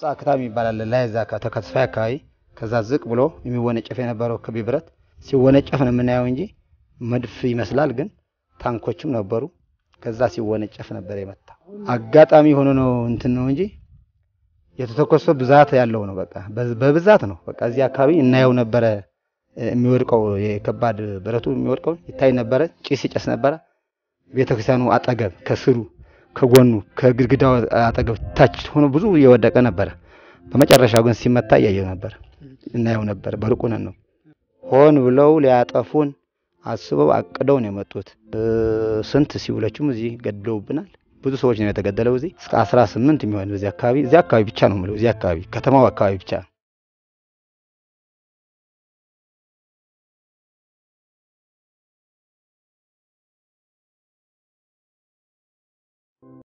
አክታም ይባላል ላይዛ ከተከስፋይ አካባቢ ከዛ ዝቅ ብሎ የሚወነጨፍ የነበረው ክብ ብረት ሲወነጨፍ ነው የምናየው እንጂ መድፍ ይመስላል ግን ታንኮችም ነበሩ ከዛ ሲወነጨፍ ነበር የመጣ አጋጣሚ ሆኖ ነው እንትን ነው እንጂ የተተኮሰው ብዛት ያለው ነው በቃ በብዛት ነው በቃ እዚህ አካባቢ እናየው ነበር የሚወድቀው የከባድ ብረቱ የሚወድቀው ይታይ ነበር ጭስ ይጨስ ነበር ቤተክርስቲያኑ አጠገብ ከስሩ ከጎኑ ከግድግዳው አጠገብ ታች ሆኖ ብዙ እየወደቀ ነበር በመጨረሻው ግን ሲመታ ያየው ነበር እናየው ነበር በርቁነን ነው ሆን ብለው ሊያጠፉን አስበው አቅደው ነው የመጡት ስንት ሲውለችም እዚህ ገድለውብናል ብዙ ሰዎች ነው የተገደለው እዚህ እስከ 18 የሚሆን እዚህ አካባቢ ብቻ ነው ማለት እዚህ አካባቢ ከተማው አካባቢ ብቻ